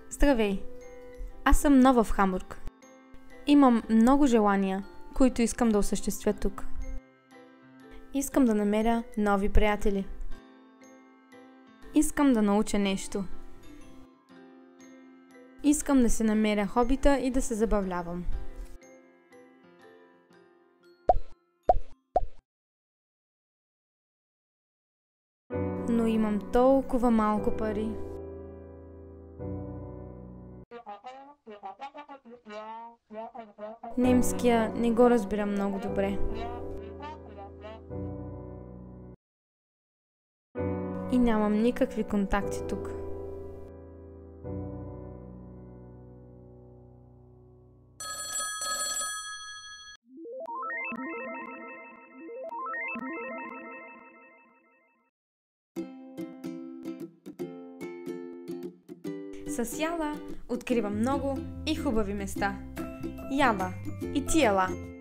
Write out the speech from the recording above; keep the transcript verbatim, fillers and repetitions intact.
Здравей! Аз съм нова в Хамбург. Имам много желания, които искам да осъществя тук. Искам да намеря нови приятели. Искам да науча нещо. Искам да се намеря хобита и да се забавлявам. Но имам толкова малко пари. Немския не го разбирам много добре. И нямам никакви контакти тук. С Яла откривам много и хубави места. Яла, и ти ела!